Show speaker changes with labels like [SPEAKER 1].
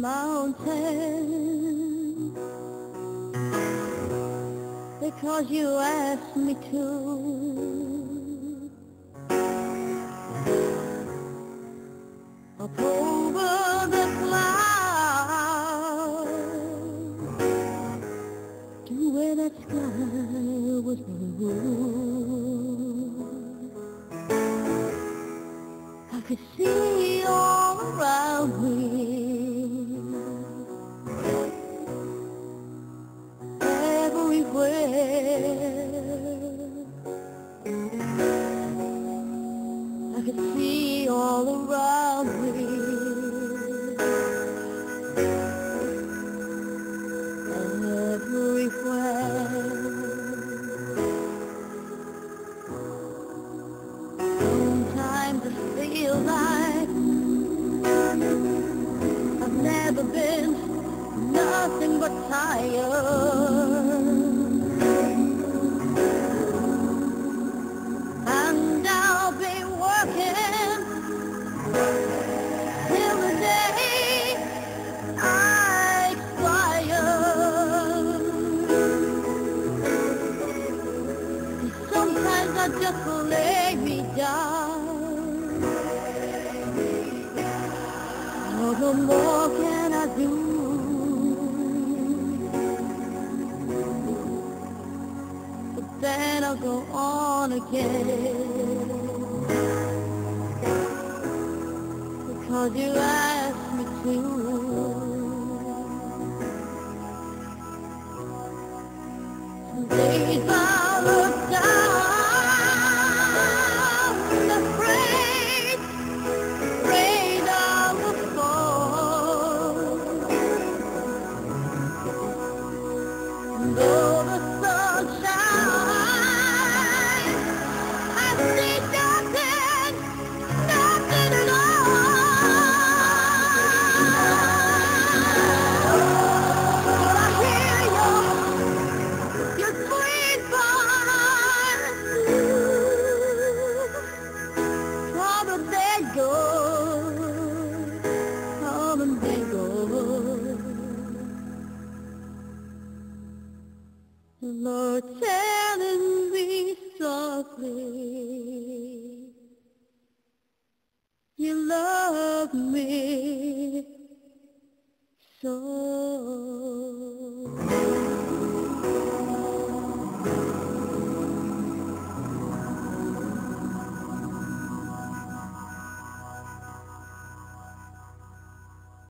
[SPEAKER 1] mountain because you asked me to. Up over the clouds to where that sky was blue, I could see all around me everywhere. I could see all around me everywhere. Sometimes I feel like I've never been nothing but tired. And I'll be working till the day I expire. And sometimes I just lay me down. No more can I do. But then I'll go on again, because you asked me to. Some days I look down, afraid I will fall. And though the sun shines, I see nothing at all. But I hear your sweet voice. Come and they go, come and they go. Lord, telling me softly, you love me so.